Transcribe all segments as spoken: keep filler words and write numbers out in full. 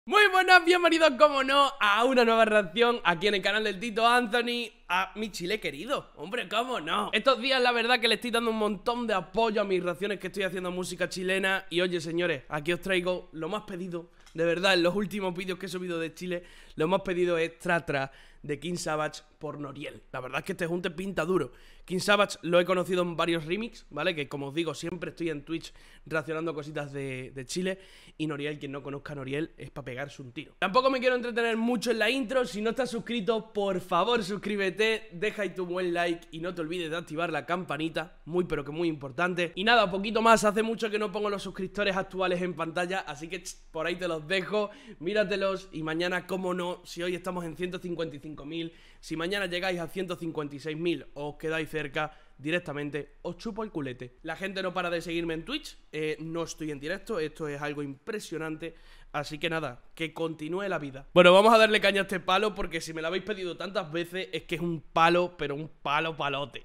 Muy buenas, bienvenidos como no a una nueva reacción aquí en el canal del Tito Anthony a mi Chile querido. Hombre, cómo no. Estos días la verdad que le estoy dando un montón de apoyo a mis reacciones que estoy haciendo a música chilena. Y oye señores, aquí os traigo lo más pedido, de verdad, en los últimos vídeos que he subido de Chile. Lo más pedido es Tra Tra de King Savage por Noriel. La verdad es que este junte pinta duro. King Savage lo he conocido en varios remix, ¿vale? Que como os digo, siempre estoy en Twitch reaccionando cositas de, de Chile. Y Noriel, quien no conozca a Noriel, es para pegarse un tiro. Tampoco me quiero entretener mucho en la intro. Si no estás suscrito, por favor suscríbete, deja ahí tu buen like y no te olvides de activar la campanita, muy pero que muy importante. Y nada, poquito más, hace mucho que no pongo los suscriptores actuales en pantalla, así que tss, por ahí te los dejo, míratelos. Y mañana, como no, si hoy estamos en ciento cincuenta y cinco mil, si mañana llegáis a ciento cincuenta y seis mil o os quedáis cerca, directamente os chupo el culete. La gente no para de seguirme en Twitch, eh, no estoy en directo, esto es algo impresionante. Así que nada, que continúe la vida. Bueno, vamos a darle caña a este palo, porque si me lo habéis pedido tantas veces, es que es un palo, pero un palo palote.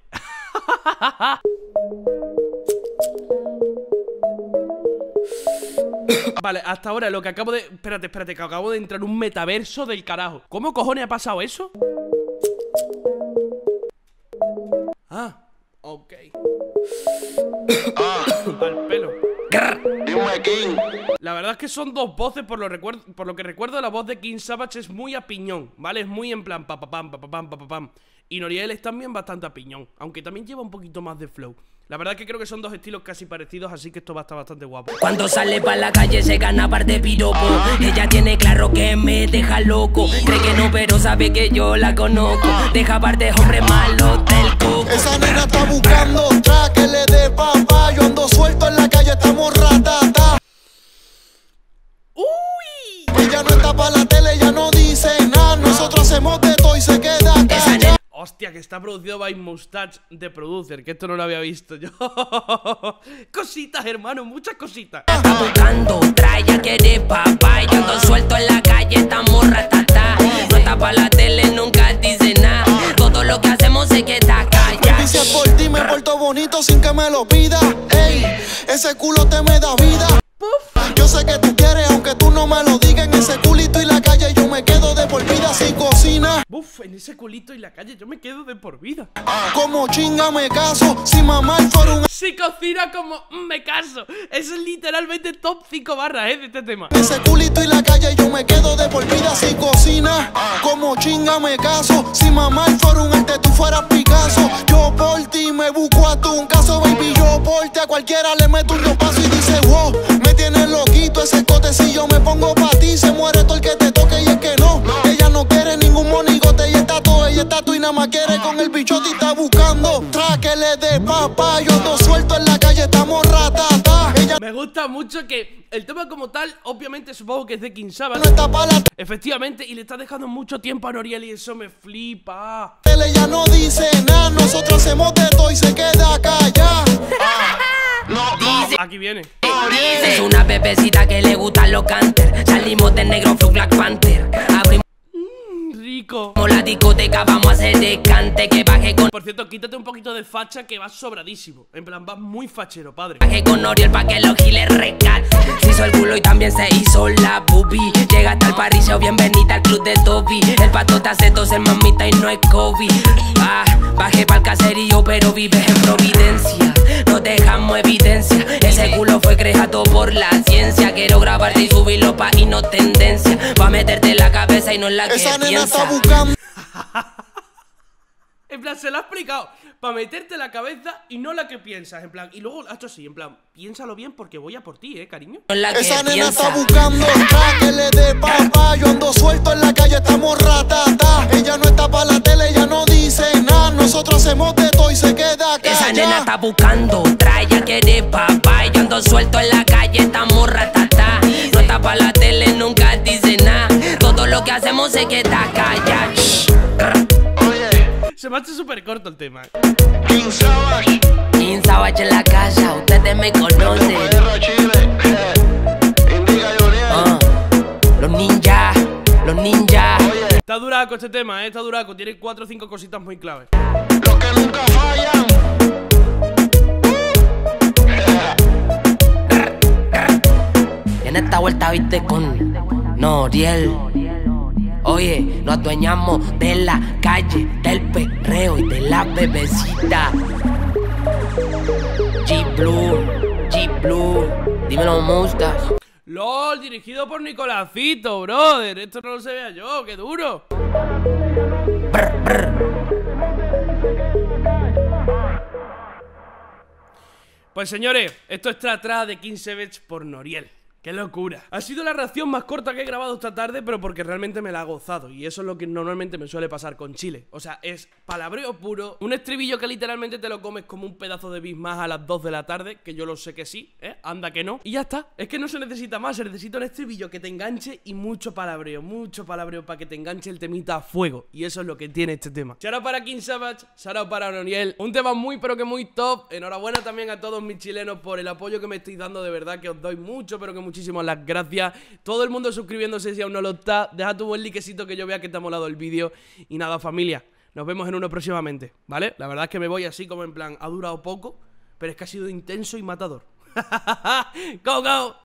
Vale, hasta ahora lo que acabo de... Espérate, espérate, que acabo de entrar en un metaverso del carajo. ¿Cómo cojones ha pasado eso? Ah, ok. Ah, al pelo. La verdad es que son dos voces, por lo, recuerdo, por lo que recuerdo, la voz de King Savage es muy a piñón, ¿vale? Es muy en plan pa pa pam, pa pa pam, pa pa pam. Y Noriel es también bastante a piñón, aunque también lleva un poquito más de flow. La verdad es que creo que son dos estilos casi parecidos, así que esto va a estar bastante guapo. Cuando sale pa' la calle se gana par de piropo. Ella tiene claro que me deja loco. Cree que no, pero sabe que yo la conozco. Deja par de hombres malos del coco. Esa nena está buscando tra que le dé papá. Yo ando suelto en la calle, estamos ratata. ¡Uy! Ella no está pa' la tele, ella no dice nada. Nosotros hacemos de todo y se queda callada. Hostia, que está producido by Mustache de Producer, que esto no lo había visto yo. Cositas, hermano, muchas cositas. Está buscando tra, ella quiere papá. Yo ando suelto en la calle, estamos ratata. No está pa' la tele, nunca dice nada. Todo lo que hacemos se queda callado. Dice por ti, me porto bonito sin que me lo pida. Ey, ese culo te me da vida. Puf. Yo sé que tú quieres, aunque tú no me lo digas. En ese culito y la calle yo me quedo de por vida sin cocina. Uf, en ese culito y la calle yo me quedo de por vida. Como chinga me caso, si mamá fuera un... Si cocina como mm, me caso. Eso es literalmente top cinco barras, eh, de este tema. Ese culito y la calle yo me quedo de por vida sin cocina. Como chinga me caso, si mamá fuera un arte tú fueras Picasso. Yo por ti me busco a tu un caso, baby. Yo por ti a cualquiera le meto un dos pasos y dice wow, me tienes loquito ese cote. Si yo me pongo pa' ti se muere todo el que te toque. Y es que no, ella no quiere ningún monigote. Ella está todo, ella está tú y nada más quiere con el bichote y está buscando tra que le dé papá. Yo ando suelto en la calle, estamos ratata. Ella me gusta mucho que el tema como tal, obviamente supongo que es de King Savage. no está pa' la Efectivamente, y le está dejando mucho tiempo a Noriel y eso me flipa. tele, ella no dice nada. Nosotros hacemos de todo y se queda callada. Dice, Aquí viene. dice, es una bebecita que le gustan los canter. Salimos de negro flu Black Panther. Abrimos Rico. la discoteca, vamos a hacer descante. Que baje con Por cierto, quítate un poquito de facha que vas sobradísimo. En plan, vas muy fachero, padre. Baje con Noriel pa' que los giles rescaten. Se hizo el culo y también se hizo la boobie. Llega hasta el parrillo, bienvenida al club de Toby. El pato te hace tos, el mamita y no es Kobe. Ah, bajé pa'l caserío pero vives en Providencia. No dejamos evidencia. Ese culo fue creado por la ciencia. Quiero grabarte y subirlo pa' y no tendencia. Pa' meterte en la cabeza y no en la que Esa nena piensa. está buscando En plan, se lo ha explicado. Para meterte la cabeza y no la que piensas. En plan, y luego, esto sí, en plan, piénsalo bien porque voy a por ti, eh, cariño. No en la que Esa nena piensa. está buscando tra que le dé papá. Yo ando suelto en la calle, estamos ratata. Ella no está pa' la tele, ella no dice nada. Nosotros hacemos de todo y se queda Esa nena callada. está buscando tra, ella quiere papá. Yo ando suelto en la calle, estamos ratata. No está pa' la tele, nunca dice nada. Todo lo que hacemos se queda callado. Se me ha hecho súper corto el tema. King Savage, King Savage en la casa, ustedes me conocen. Ah, los ninjas, los ninjas. Está duraco este tema, eh, está duraco. Tiene cuatro o cinco cositas muy claves. los que nunca fallan. En esta vuelta viste con Noriel. Oye, nos adueñamos de la calle, del perreo y de la bebecita. G-Blue, G-Blue, dímelo, Mustas. LOL, dirigido por Nicolásito, brother. Esto no lo sabía yo, qué duro. Brr, brr. Pues señores, esto es Tra Tra de King Savage por Noriel. ¡Qué locura! Ha sido la reacción más corta que he grabado esta tarde, pero porque realmente me la ha gozado. Y eso es lo que normalmente me suele pasar con Chile. O sea, es palabreo puro. Un estribillo que literalmente te lo comes como un pedazo de bis más a las dos de la tarde. Que yo lo sé que sí, ¿eh? Anda que no. Y ya está. Es que no se necesita más. Se necesita un estribillo que te enganche y mucho palabreo. Mucho palabreo para que te enganche el temita a fuego. Y eso es lo que tiene este tema. Shout out para King Savage. Shout out para Noriel. Un tema muy pero que muy top. Enhorabuena también a todos mis chilenos por el apoyo que me estáis dando. De verdad que os doy mucho, pero que muchísimas las gracias. Todo el mundo suscribiéndose si aún no lo está. Deja tu buen likecito que yo vea que te ha molado el vídeo. Y nada, familia, nos vemos en uno próximamente, ¿vale? La verdad es que me voy así como en plan, ha durado poco, pero es que ha sido intenso y matador. Go, go.